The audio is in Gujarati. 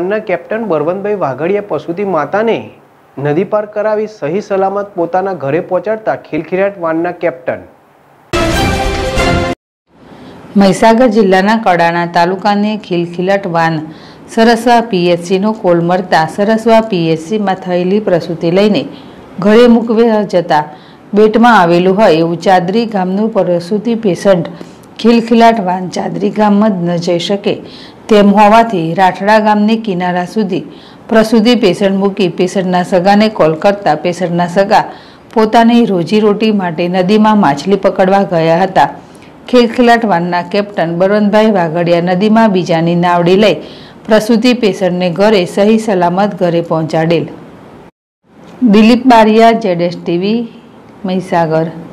વાનના કેપ્ટન બળવંતભાઈ વાઘડિયા પશુતી માતાને નદી પાર કરાવી સહી સલામત પોતાના ઘરે પહોંચાડતા ખિલખિલાટ વાનના કેપ્ટન। મહીસાગર જિલ્લાના કડાણા તાલુકાની ખિલખિલાટ વાન સરસવા પીએચસીનો કોલ મળતા સરસવા પીએચસીમાં થયેલી પ્રસૂતિ લઈને ઘરે મૂકવા જતા બેટમાં આવેલું હોય એવું ચાદરી ગામનું પ્રસૂતિ પેશન્ટ ખિલખિલાટ વાન ચાદરી ગામમાં જ ન જઈ શકે તેમ હોવાથી રાઠડા ગામની કિનારા સુધી પ્રસૂતિ પેશન્ટ મૂકી પેશન્ટના સગાને કોલ કરતા પેશન્ટના સગા પોતાની રોજીરોટી માટે નદીમાં માછલી પકડવા ગયા હતા। ખિલખિલાટ વાનના કેપ્ટન બળવંતભાઈ વાઘડિયા નદીમાં બીજાની નાવડી લઈ પ્રસૂતિ પેશન્ટને ઘરે સહી સલામત ઘરે પહોંચાડેલ। દિલીપ બારિયા ZSTV મહીસાગર।